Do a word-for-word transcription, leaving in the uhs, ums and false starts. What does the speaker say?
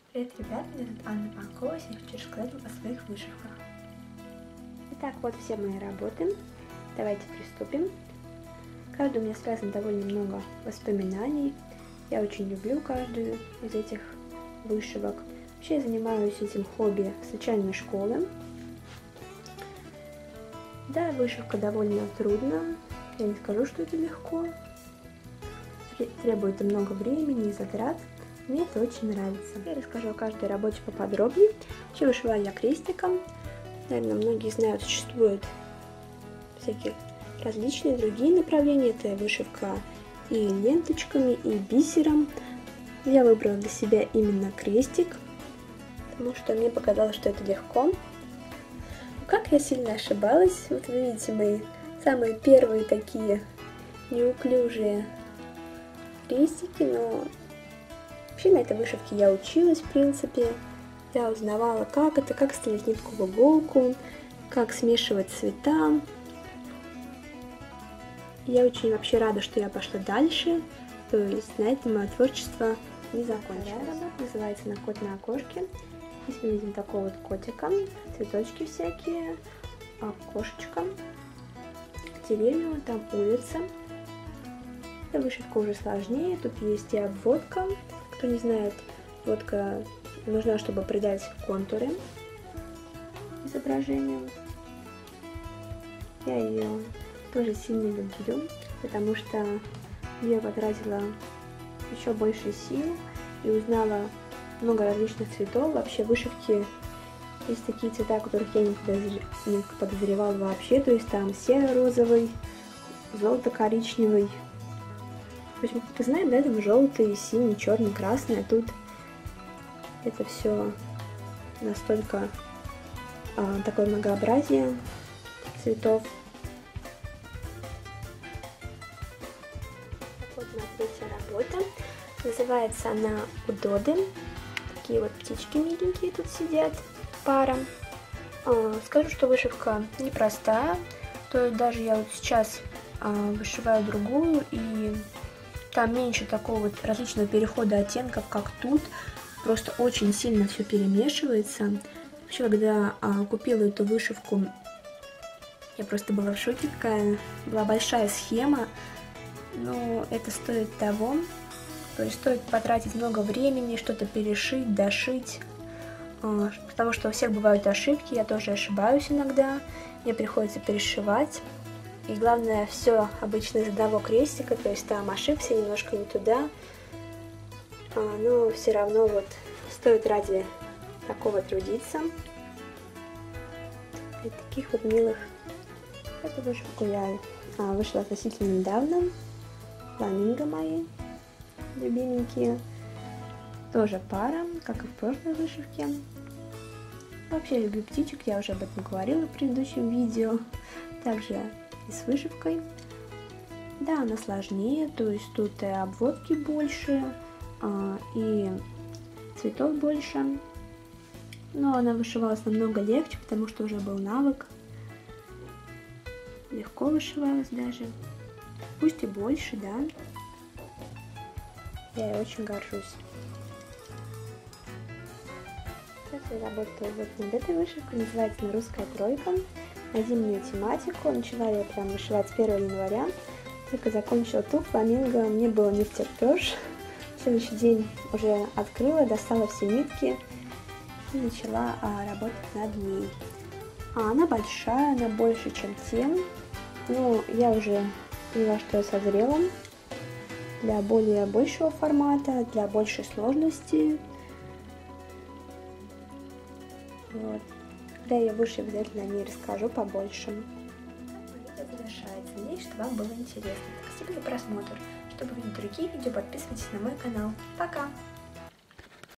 Привет, ребят, меня зовут Анна Панкова, и я хочу рассказать вам о своих вышивках. Итак, вот все мои работы. Давайте приступим. Каждый у меня связан довольно много воспоминаний. Я очень люблю каждую из этих вышивок. Вообще я занимаюсь этим хобби с начальной школы. Да, вышивка довольно трудна. Я не скажу, что это легко. Требует много времени и затрат. Мне это очень нравится. Я расскажу о каждой работе поподробнее. Вообще вышиваю я крестиком. Наверное, многие знают, существуют всякие различные другие направления. Это вышивка и ленточками, и бисером. Я выбрала для себя именно крестик, потому что мне показалось, что это легко. Но как я сильно ошибалась. Вот вы видите мои самые первые такие неуклюжие крестики, но вообще на этой вышивке я училась, в принципе. Я узнавала, как это, как ставить нитку в иголку, как смешивать цвета. Я очень вообще рада, что я пошла дальше. То есть на этом мое творчество не закончилось. Работа называется «На кот на окошке». Здесь мы видим такого вот котика, цветочки всякие, окошечко, деревья, там улица. Эта вышивка уже сложнее, тут есть и обводка. Кто не знает, обводка нужна, чтобы придать контуры изображению. Я ее тоже сильно люблю, потому что я потратила еще больше сил и узнала много различных цветов. Вообще вышивки есть такие цвета, о которых я не подозревала вообще. То есть там серо-розовый, золото-коричневый. То есть мы как-то знаем, да, там желтый, синий, черный, красный, а тут это все настолько а, такое многообразие цветов. Вот моя третья работа. Называется она «Удоды». Такие вот птички миленькие тут сидят, пара. А, скажу, что вышивка непростая. То есть даже я вот сейчас а, вышиваю другую, и там меньше такого вот различного перехода оттенков, как тут. Просто очень сильно все перемешивается. Вообще, когда а, купила эту вышивку, я просто была в шоке, какая была большая схема. Но это стоит того. То есть стоит потратить много времени, что-то перешить, дошить. А, потому что у всех бывают ошибки, я тоже ошибаюсь иногда. Мне приходится перешивать. И главное, все обычно из одного крестика, то есть там ошибся немножко не туда. А, но все равно вот стоит ради такого трудиться. И таких вот милых. Эту вышивку я а, вышла относительно недавно. Фламинго мои любименькие. Тоже пара, как и в прошлой вышивке. Вообще я люблю птичек, я уже об этом говорила в предыдущем видео. Также и с вышивкой. Да, она сложнее, то есть тут и обводки больше, а, и цветов больше. Но она вышивалась намного легче, потому что уже был навык. Легко вышивалась даже. Пусть и больше, да. Я ей очень горжусь. Сейчас я работаю вот над этой вышивкой, называется она «Русская тройка». На зимнюю тематику. Начала я прям вышивать с первого января. Только закончила ту фламинго, мне было не втерпешь. В следующий день уже открыла, достала все нитки и начала а, работать над ней. А она большая, она больше, чем тем. Но я уже поняла, что я созрела для более большего формата, для большей сложности. Вот. Когда я выше, обязательно о ней расскажу побольше. Видео завершается. Надеюсь, что вам было интересно. Спасибо за просмотр. Чтобы видеть другие видео, подписывайтесь на мой канал. Пока!